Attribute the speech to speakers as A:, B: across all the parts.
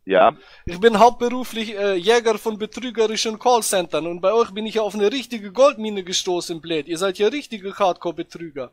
A: Ja.
B: Ich bin hauptberuflich Jäger von betrügerischen Callcentern und bei euch bin ich ja auf eine richtige Goldmine gestoßen, blöd. Ihr seid ja richtige Hardcore-Betrüger.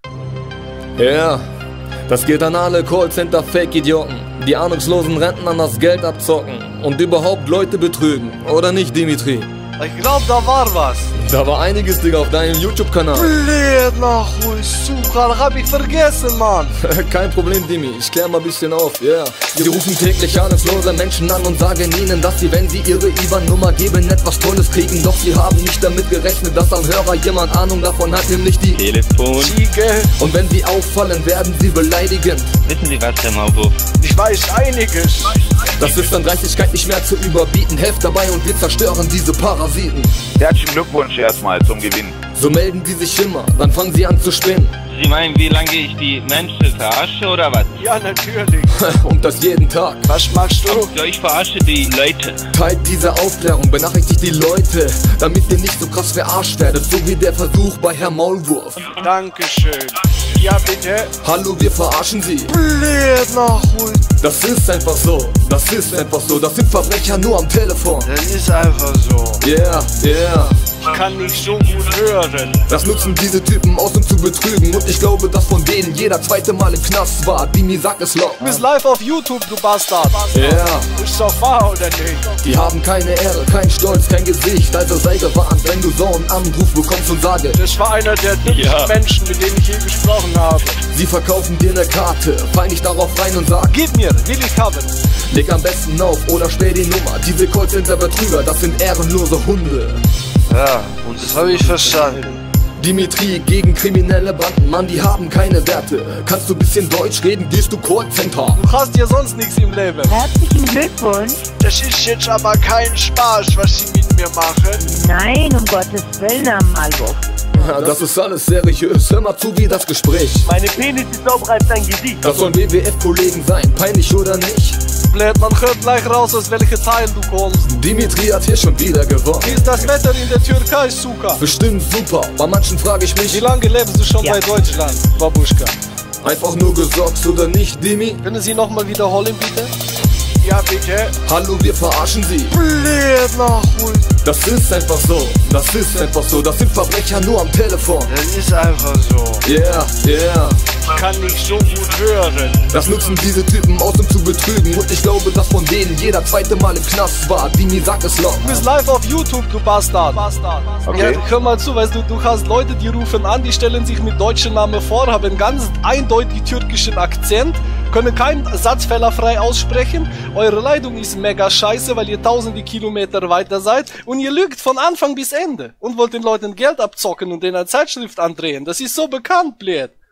C: Ja, das geht an alle Callcenter-Fake-Idioten, die ahnungslosen Rentnern das Geld abzocken und überhaupt Leute betrügen. Oder nicht, Dimitri?
B: Ich glaub, da war was.
C: Da war einiges, Digga, auf deinem YouTube-Kanal.
B: Blöd, nachhol, Sucher, hab ich vergessen, Mann.
C: Kein Problem, Dimi, ich klär mal ein bisschen auf, ja. Yeah. Sie rufen täglich ahnungslose Menschen an und sagen ihnen, dass sie, wenn sie ihre IBAN-Nummer geben, etwas Tolles kriegen. Doch sie haben nicht damit gerechnet, dass am Hörer jemand Ahnung davon hat, nämlich die
A: Telefon.
C: Und wenn sie auffallen, werden sie beleidigend.
A: Wissen Sie was, Herr Maulwurf?
B: Ich weiß einiges.
C: Das ist an Dreistigkeit nicht mehr zu überbieten. Helft dabei und wir zerstören diese Parasiten.
A: Herzlichen Glückwunsch erstmal zum Gewinn.
C: So melden die sich immer, dann fangen sie an zu spinnen.
D: Sie meinen, wie lange ich die Menschen verarsche oder was?
B: Ja, natürlich.
C: Und das jeden Tag.
B: Was machst du?
D: Ja, ich verarsche die Leute.
C: Teilt diese Aufklärung, benachrichtigt die Leute, damit ihr nicht so krass verarscht werdet, so wie der Versuch bei Herr Maulwurf.
B: Dankeschön. Ja, bitte.
C: Hallo, wir verarschen Sie.
B: Blöd, nachhol.
C: Das ist einfach so, das ist einfach so, das sind Verbrecher nur am Telefon.
B: Das ist einfach so.
C: Yeah, yeah.
B: Ich kann nicht so gut hören.
C: Das nutzen diese Typen aus, um zu betrügen. Und ich glaube, dass von denen jeder zweite Mal im Knast war. Dimi, sag es laut.
B: Du bist live auf YouTube, du Bastard.
C: Ja.
B: Ist doch wahr, oder nicht?
C: Die haben keine Ehre, kein Stolz, kein Gesicht. Also sei gewarnt, wenn du so einen Anruf bekommst und sage:
B: Das war einer der dümmsten Menschen, mit denen ich je gesprochen habe.
C: Sie verkaufen dir eine Karte, fall nicht darauf rein und sag:
B: Gib mir, will ich haben.
C: Leg am besten auf oder stell die Nummer. Diese Callcenter-Betrüger, das sind ehrenlose Hunde.
B: Ja, und das habe ich verstanden.
C: Dimitri gegen kriminelle Banden, Mann, die haben keine Werte. Kannst du bisschen Deutsch reden, gehst du Callcenter.
B: Du hast ja sonst nichts im Leben.
E: Herzlichen Glückwunsch.
B: Das ist jetzt aber kein Spaß, was sie mit mir machen.
E: Nein, um Gottes Willen, Herr Maulwurf.
C: Ja, das ist alles seriös, hör mal zu wie das Gespräch.
F: Meine Penis ist sauberer als dein Gesicht.
C: Das sollen WWF-Kollegen sein, peinlich oder nicht?
B: Blöd, man hört gleich raus, aus welcher Teil du kommst.
C: Dimitri hat hier schon wieder gewonnen.
B: Wie ist das Wetter in der Türkei, Suka?
C: Bestimmt super, bei manchen frage ich mich:
B: Wie lange lebst du schon bei Deutschland, Babuschka?
C: Einfach nur gesorgt oder nicht, Dimi?
B: Können Sie nochmal wiederholen, bitte? Ja, bitte.
C: Hallo, wir verarschen Sie.
B: Blöd, nachhol.
C: Das ist einfach so, das ist einfach so, das sind Verbrecher nur am Telefon.
B: Das ist einfach so.
C: Yeah, yeah.
B: Ich kann nicht so gut hören.
C: Das nutzen diese Typen aus, um zu betrügen. Und ich glaube, dass von denen jeder zweite Mal im Knast war. Dimi, sag es laut.
B: Du bist live auf YouTube, du Bastard.
A: Okay.
B: Ja, hör mal zu, weißt du, du hast Leute, die rufen an, die stellen sich mit deutschen Namen vor, haben ganz eindeutig türkischen Akzent, können keinen Satz fehlerfrei aussprechen. Eure Leitung ist mega scheiße, weil ihr tausende Kilometer weiter seid und ihr lügt von Anfang bis Ende und wollt den Leuten Geld abzocken und denen eine Zeitschrift andrehen. Das ist so bekannt, blöd.